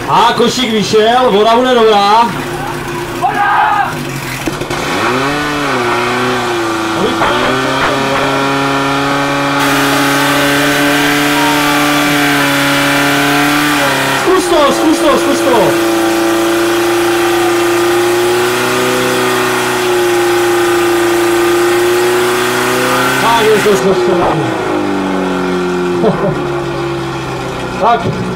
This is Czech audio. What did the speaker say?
A košík vyšel, voda bude dobrá. Voda! Zkus to. Tak je to zkušené. Tak.